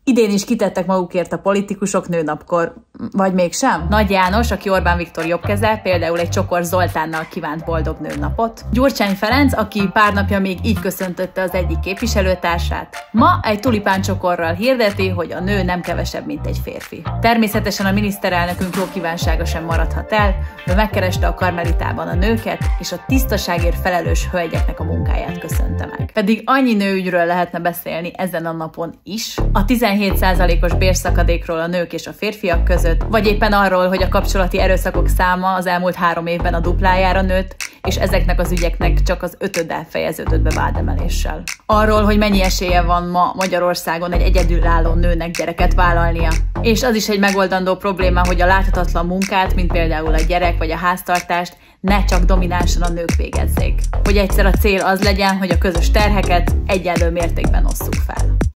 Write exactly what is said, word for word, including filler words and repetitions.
Idén is kitettek magukért a politikusok nőnapkor, vagy mégsem? Nagy János, aki Orbán Viktor jobbkeze, például egy csokor Zoltánnal kívánt boldog nőnapot. Gyurcsány Ferenc, aki pár napja még így köszöntötte az egyik képviselőtársát, ma egy tulipáncsokorral hirdeti, hogy a nő nem kevesebb, mint egy férfi. Természetesen a miniszterelnökünk jó kívánsága sem maradhat el, ő megkereste a Karmelitában a nőket, és a tisztaságért felelős hölgyeknek a munkáját köszönte meg. Pedig annyi nőügyről lehetne beszélni ezen a napon is. A tizenhét százalékos bérszakadékról a nők és a férfiak között, vagy éppen arról, hogy a kapcsolati erőszakok száma az elmúlt három évben a duplájára nőtt, és ezeknek az ügyeknek csak az ötöddel fejeződött be vádemeléssel. Arról, hogy mennyi esélye van ma Magyarországon egy egyedülálló nőnek gyereket vállalnia. És az is egy megoldandó probléma, hogy a láthatatlan munkát, mint például a gyerek vagy a háztartást, ne csak dominánsan a nők végezzék. Hogy egyszer a cél az legyen, hogy a közös terheket egyenlő mértékben osszuk fel.